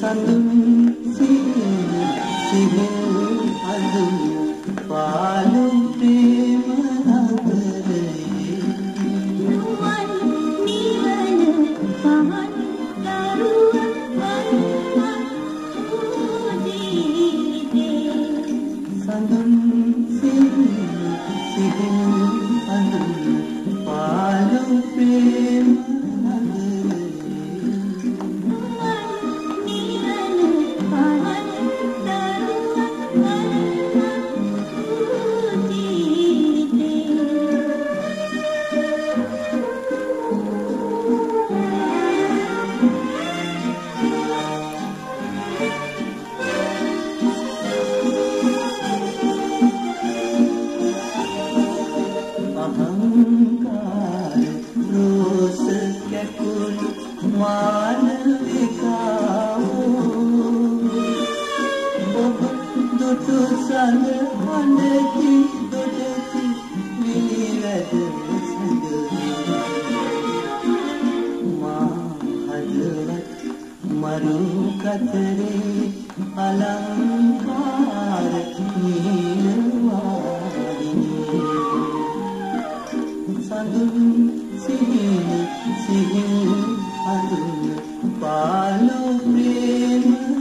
සඳුන් සිහින සිහින් අඳුන් පාලු ප්‍රේම නගරේ නුවන් නිවන පහන් දරුවන් ජීවිතේ සඳුන් සිහින සිහින් අඳුන් පාලු ප්‍රේම අහංකාර රෝස කැකුළු මානවිකාවෝ ඔබ දුටු සඳ හඬකි දොඩකි විනිවැද සඳ මා හදවත් මරු කතරේ අලංකාර නීලවාරිනී සඳුන් සිහින සිහින් අඳුන් පාලු ප්‍රේම